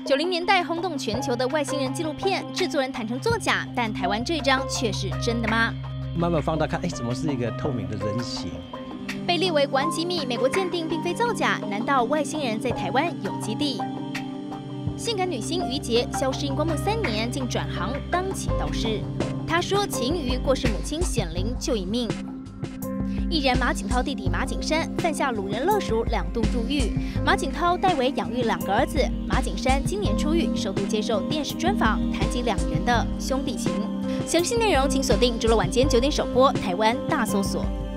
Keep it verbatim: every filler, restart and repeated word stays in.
九零年代轰动全球的外星人纪录片，制作人坦诚作假，但台湾这张却是真的吗？ 慢慢放大看，哎，怎么是一个透明的人形？ 被列为国安机密，美国鉴定并非造假，难道外星人在台湾有基地？性感女星于洁消失荧光幕三年，竟转行当起道士。她说秦瑜过世母亲显灵救一命。艺人马景涛弟弟马景山犯下掳人勒赎，两度入狱。马景涛代为养育两个儿子。马景山今年出狱，首度接受电视专访，谈及两人的兄弟情。详细内容请锁定周六晚间九点首播《台湾大搜索》。